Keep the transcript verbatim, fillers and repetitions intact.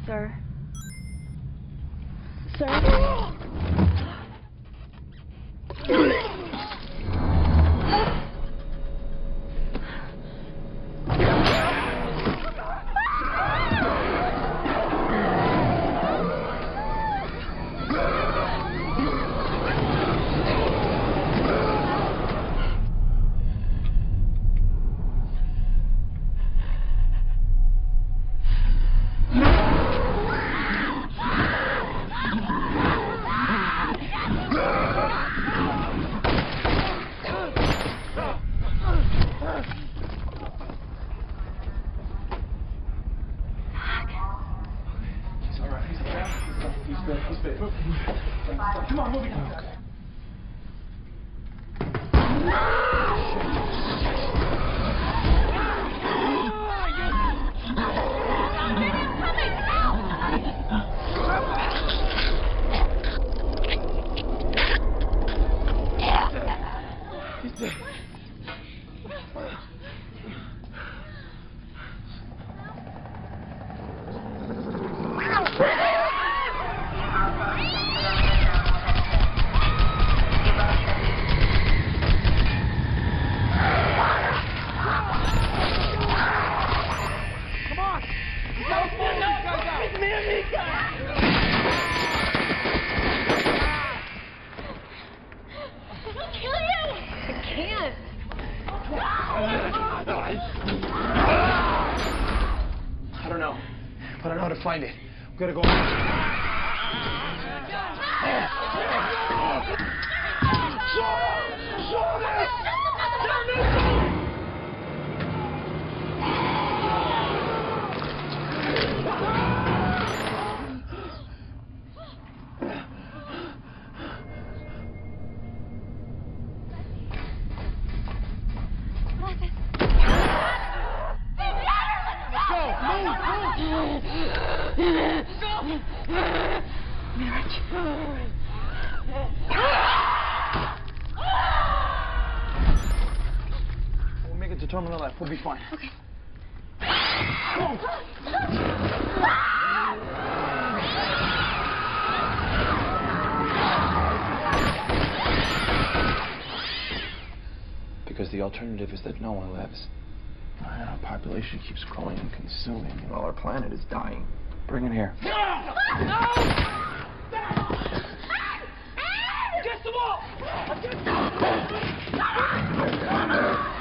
sir. Sir? Come on, move it. Okay. He's dead. I don't know, but I know how to find it. I'm gonna go. We'll make it to Terminal F. We'll be fine. Okay. Because the alternative is that no one lives. And our population keeps growing and consuming. Well, our planet is dying. Bring it here. No! No! Against the wall! Against the wall!